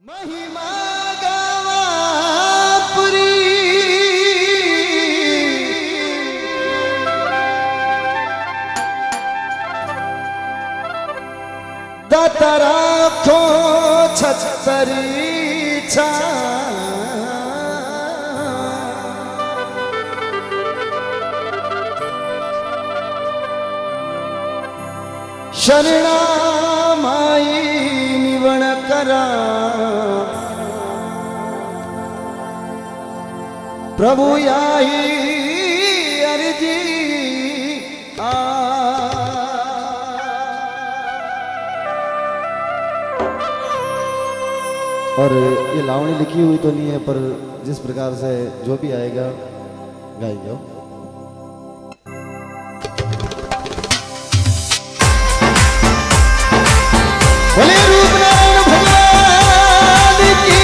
महिमा गावा पुरी दातारा थो छतरी छा शरणा माई निवण करा प्रभु याही अर्जी और ये लावणी लिखी हुई तो नहीं है, पर जिस प्रकार से जो भी आएगा गाएंगे। बोले रूपनारायण भगवान की।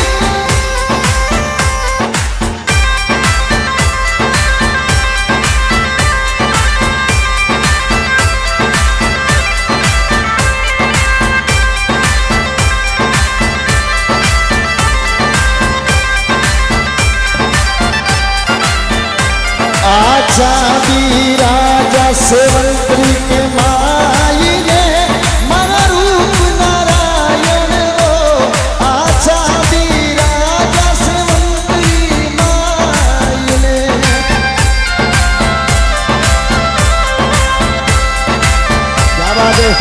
आजा भी राजा सेवंतरी के माई रे मारा रूप नारायण रो। आजा भी राजा सेवंतरी माई रे। क्या बात है।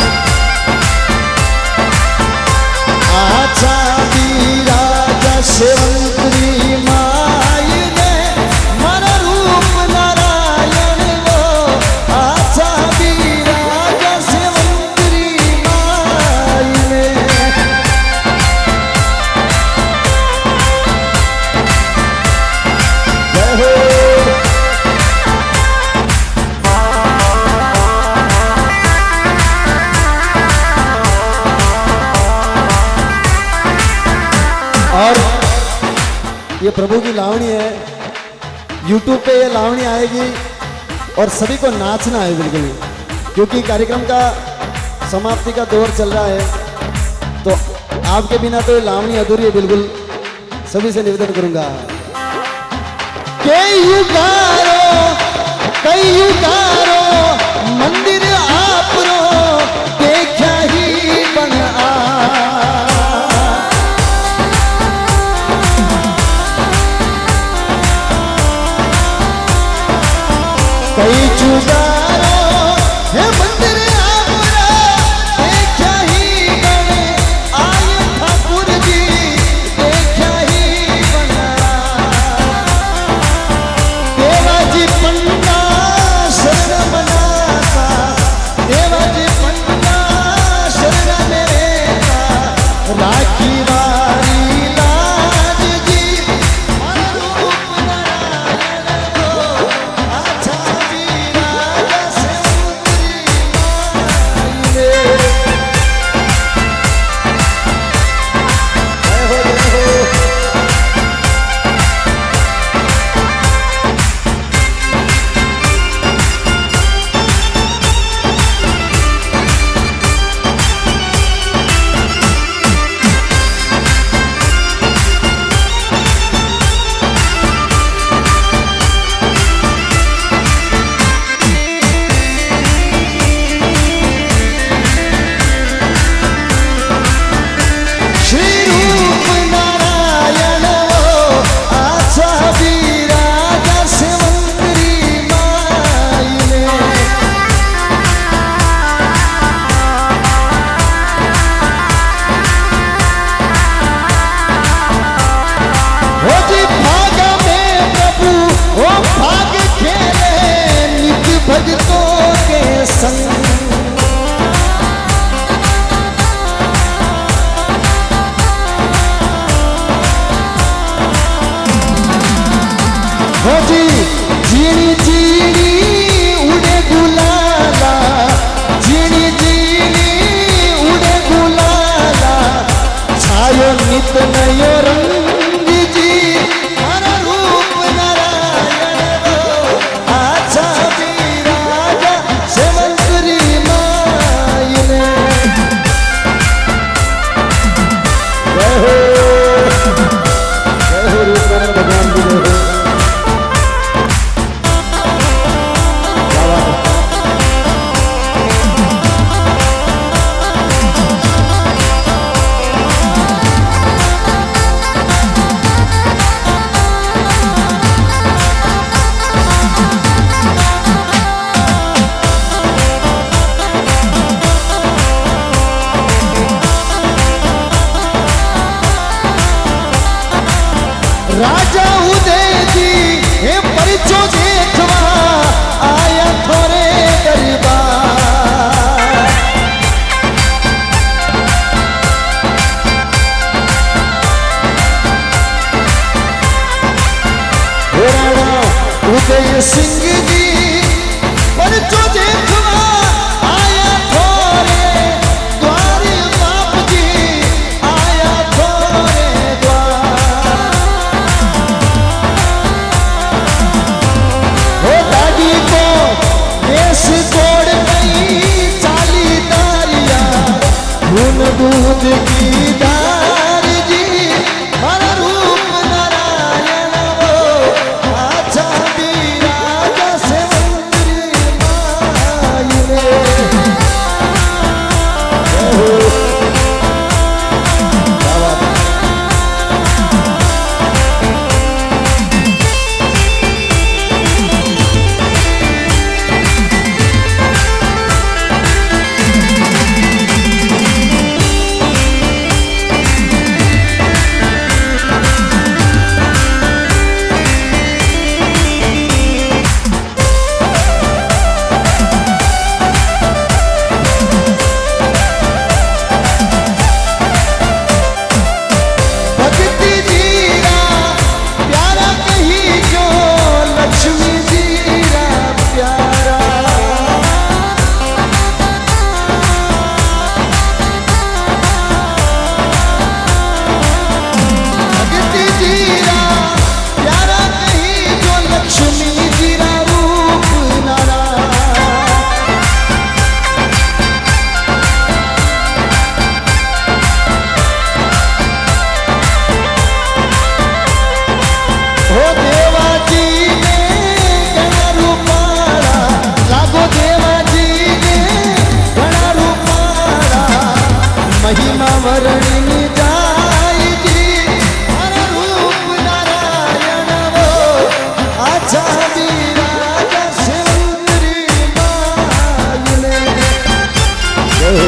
आजा भी राजा सेवंतरी माई रे मारा रूप नारायण रो। आजा भी राजा सेवंतरी माई रे। जय हो। और ये प्रभु की लावणी है, YouTube पे ये लावणी आएगी और सभी को नाचना है बिल्कुल, क्योंकि कार्यक्रम का समाप्ति का दौर चल रहा है। तो आपके बिना तो ये लावणी अधूरी है बिल्कुल। सभी से निवेदन करूंगा कई युगारो मंदिर आप रो देखा ही बना। कई जुगारो है मंदिर आपरा देखा ही बने। आए ठाकुर जी देखा ही बना। देवाजी पंडा शरण मनाता, देवाजी पंडा शरण मेरा। राखी वारी लाज जी मारा रूप नारायण रो। आजा भी राजा सेवंतरी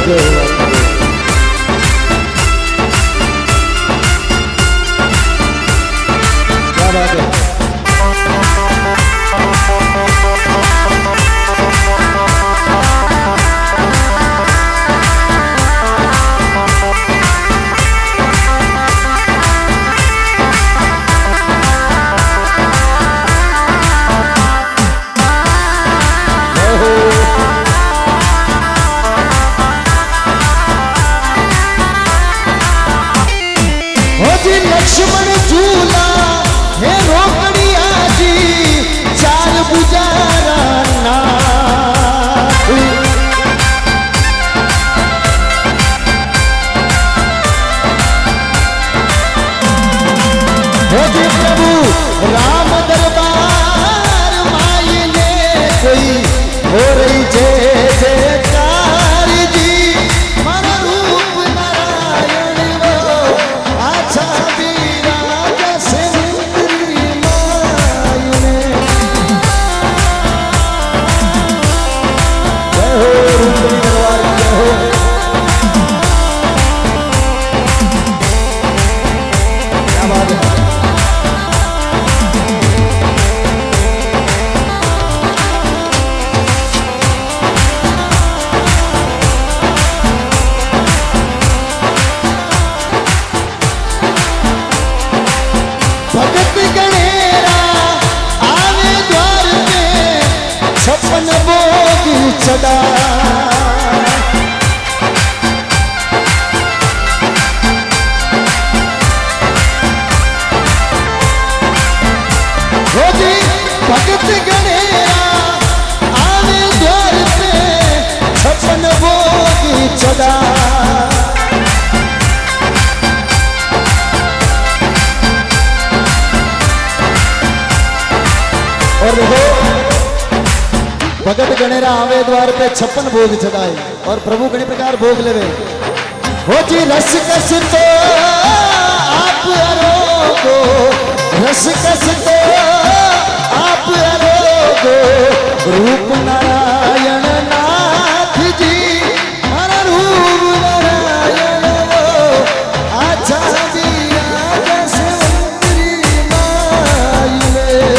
जय हो माता दी। क्या बात है। लक्ष्मण झूला हे रोकड़िया जी चार बुजारा नाथ। हो जी प्रभु राम दरबार माई ने कोई हो रही जय जयकार जी। मारा रूप नारायण वो अच्छा चढ़ा। हो जी भगत गणेरा आवे द्वार पे 56 भोग चढ़ा। और देखो भगत गणेरा आवे द्वार पे 56 भोग चढ़ाए और प्रभु कई प्रकार भोग लेवे। हो जी रस कस तो आप अरोगो, रस कस तो आप अरोगो, रूप नारायण नाथ जी। हमारा रूप नारायण वो आचा जी राजा सेवंतरी माई में।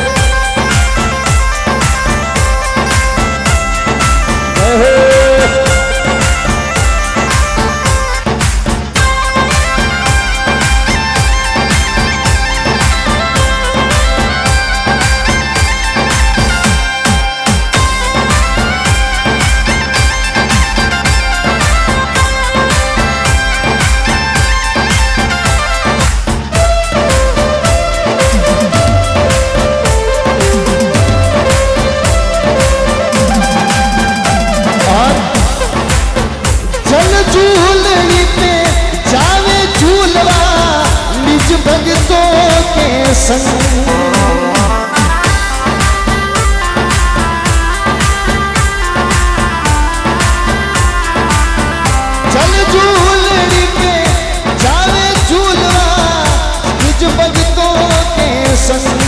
भगतों के संग चल झूलड़ी पे जावे झूलवा निज भगतों के संग।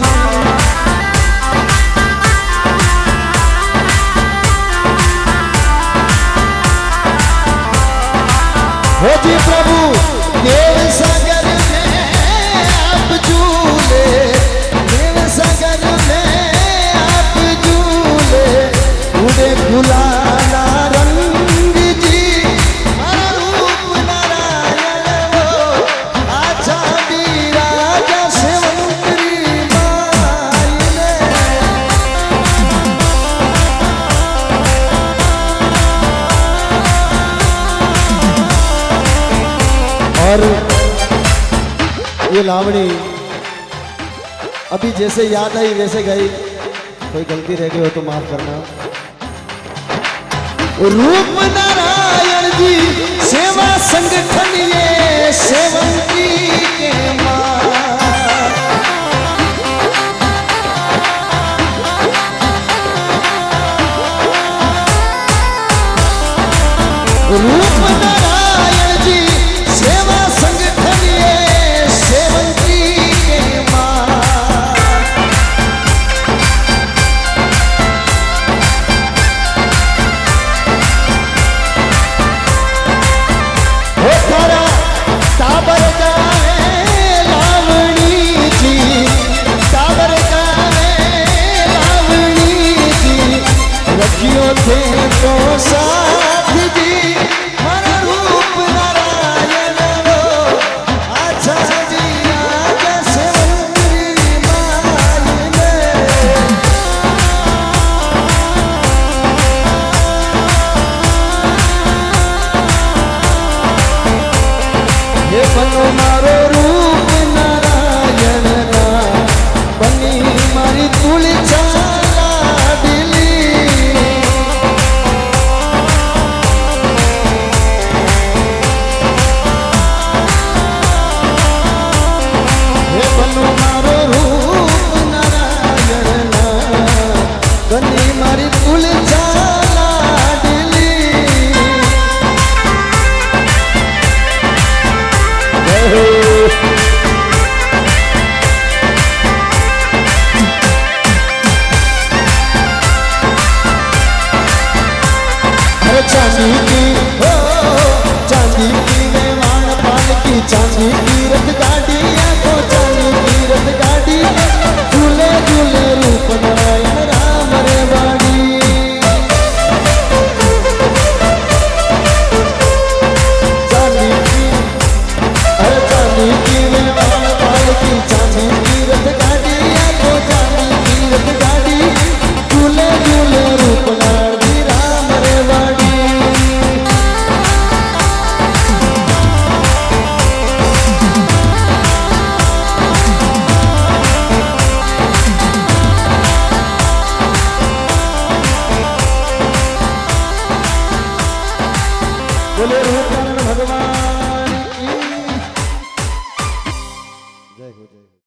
हो जी प्रभु देव सागर आप झूले, देव सागर में आप झूले, उड़े गुलाला रंग जी। हमारा रूप नारायण वो आचा भी राजा सेवंतरी माई ने। और ये लावणी अभी जैसे याद आई वैसे गई, कोई गलती रह गई हो तो माफ करना। रूप नारायण जी सेवा संगठन ये सेवंती के मां। रूप नारायण जी सेवा संगठन ये सेवंती के मां। चांदी की हो, चांदी की मेवाड़ पान की, चांदी की रथ गाड़ी आंखों चांदी की रथ गाड़ी, झूले झूले रूप नारायण राम रे वाड़ी। चांदी की अरे चांदी की मेवाड़ पान की, चांदी की रथ गाड़ी आंखों चांदी की रथ गाड़ी, झूले झूले रूप नारायण राम रे वाड़ी। बोले रूप नारायण भगवान की जय हो जय हो।